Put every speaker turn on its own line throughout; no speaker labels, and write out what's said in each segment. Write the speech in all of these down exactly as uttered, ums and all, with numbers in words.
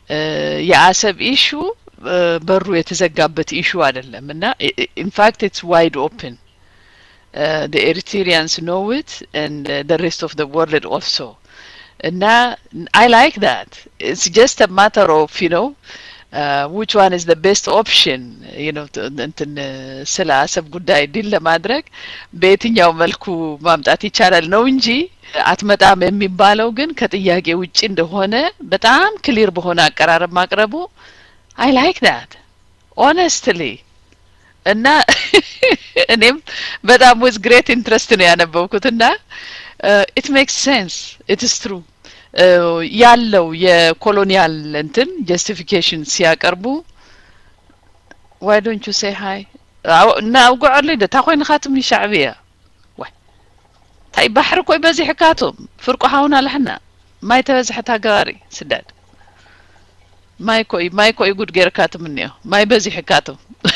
የአሰብ issue በሩ የተዘጋበት issue አይደለም እና in fact it's wide open. Uh, the Eritreans know it and uh, the rest of the world also. And now I like that. It's just a matter of, you know, uh, which one is the best option, you know, እንትን ስለ አሰብ ጉዳይ ዲል ለማድረግ በየትኛው መልኩ ማምጣት ይቻላል ነው እንጂ አትመጣም የሚባለው ግን ከጥያቄ ውጪ እንደሆነ በጣም ክሊር በሆነ አቀራረብ ማቅረቡ I like that. Honestly. እና እኔም በጣም with great interest ነው ያነበብኩትና it makes sense, it is true. ያለው የኮሎኒያል እንትን justification ሲያቀርቡ why don't you say hi? እና አውቀዋል ለደ ታቆይን ኻትም ሻዕቢያ ወይ ታይ ባሕር ኮይ በዚህ ሕካቶም ፍርቁ ሃውና ለሕና ማይ ተበዝሕታ ጋሪ ስዳድ ማይ ኮይ ማይ ኮይ ጉድ ገርካትም ነው ማይ በዚህ ሕካቶም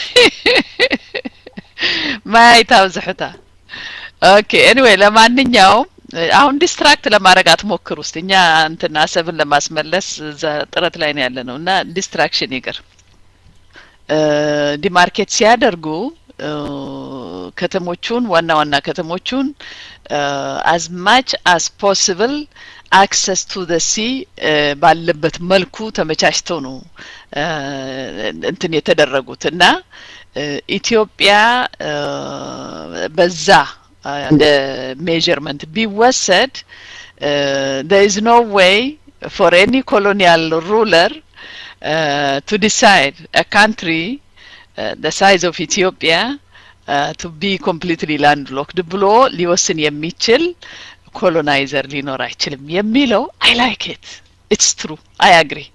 ማይ ታውዝሕታ ኦኬ anyway ለማንኛውም አሁን ዲስትራክት ለማድረግ አትሞክሩ እስቲ እኛ እንትና አሰብን ለማስመለስ ጥረት ላይ ነው ያለነው እና ዲስትራክሽን ይቀር ዲማርኬት ሲያደርጉ ከተሞቹን ዋና ዋና ከተሞቹን as much as possible access to the sea ባለበት መልኩ ተመቻችተው ነው እንትን የተደረጉት እና ኢትዮጵያ በዛ እንደ measurement ቢወሰድ there is no way for any colonial ruler uh, to decide a country uh, the size of Ethiopia uh, to be completely landlocked ብሎ ሊወስን የሚችል colonizer ሊኖር አይችልም የሚለው I like it. It's true. I agree.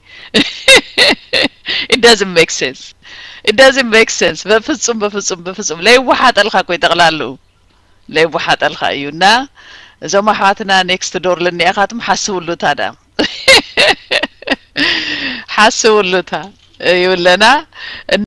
It doesn't make sense. It doesn't make sense. በፍጹም በፍጹም በፍጹም ለይዋሓጥ አልኻ ኮይ ጠቅላሉ ለይዋሓጥ አልኻ እዩና እዞም ኣሕዋትና next door ለኒኣኻትም ሓስቡሉ ታዳ ሓስቡሉ ታ ይውለና